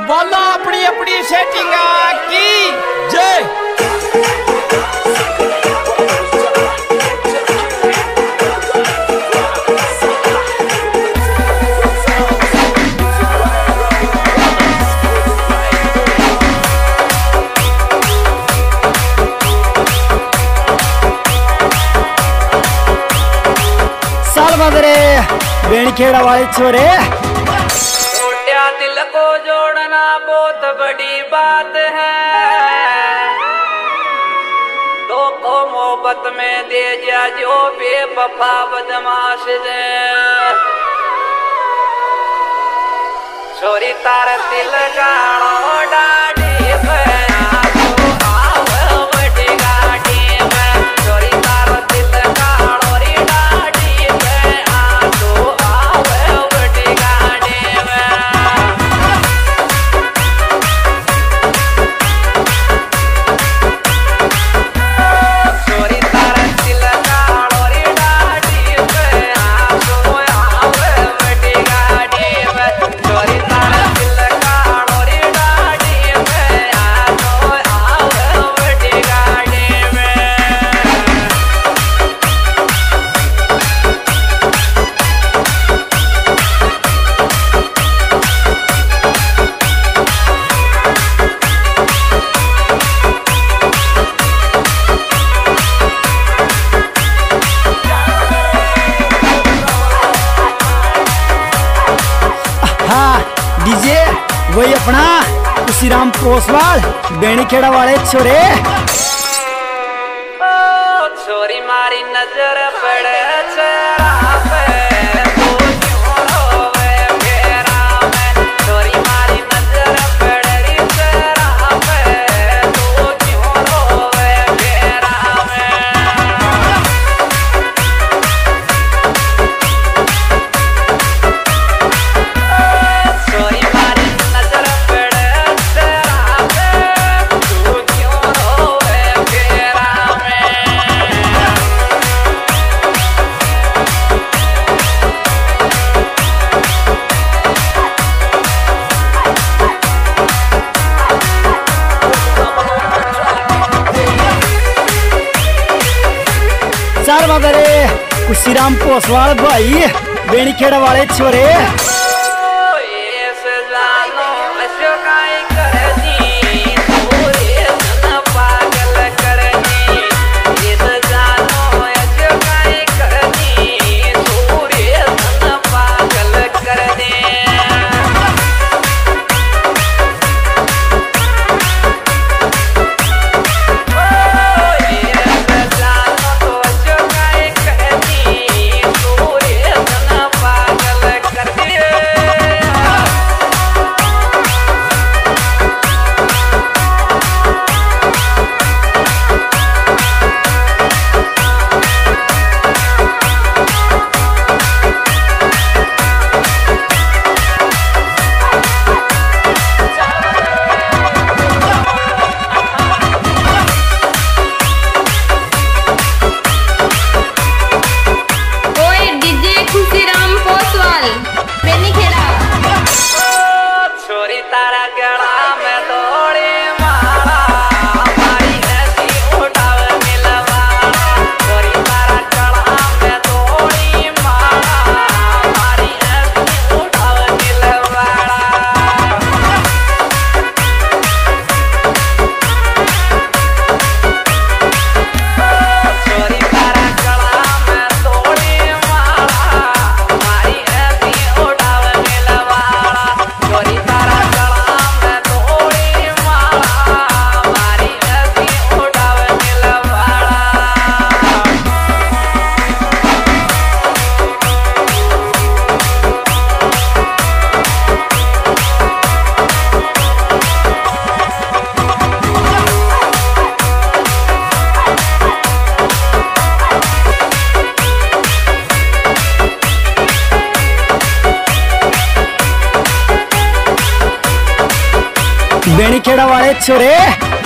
बोलो अपनी अपनी सेटिंग की जय। साल बदरे बेनीखेड़ा वाले छोरे, छोटा दिल को जोड़ना बहुत बड़ी बात है। तो को मोहब्बत में दे जा जो बेवफा बदमाश है। छोरी तार दिल गाड़ो डाढ़ी पे डीजे वही अपना खुशीराम पोसवाल बेनीखेड़ा वाले छोरे। छोरी मारी नजर पड़े चेहरा पे तो क्यों रोवे फेरा में। छोरी मारी नजर पड़े चेहरा पे तो क्यों रोवे फेरा में। छोरी मारी नजर पड़े चेहरा पे तो क्यों रोवे फेरा में। साल बदरे खुशीराम पोसवाल भाई बेनीखेड़ा वाले छोरे। बेनीखेड़ा वाले छोरे।